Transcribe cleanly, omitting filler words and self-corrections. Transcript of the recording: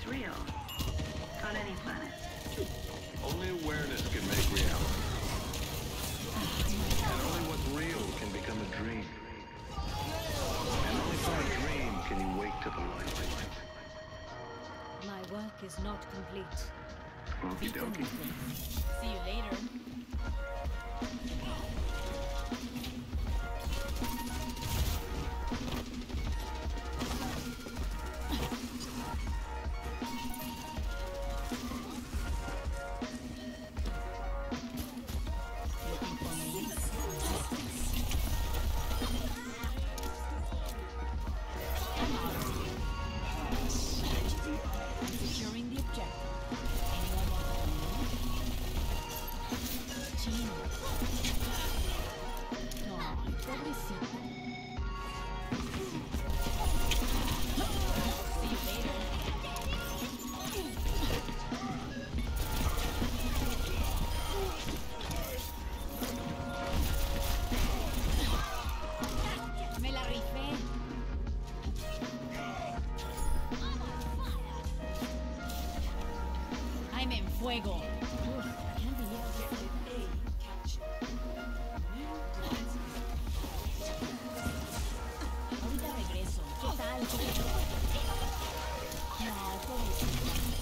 real. On any planet. Only awareness can make reality. And only what's real can become a dream. And only from a dream can you wake to the light. My work is not complete. Okie dokie. See you later. Securing the objective. Anyone want to Chino. No, pobrecito. See you later. Me la rifé. I'm en fuego. Ahorita regreso. ¿Qué tal? No, pobrecito.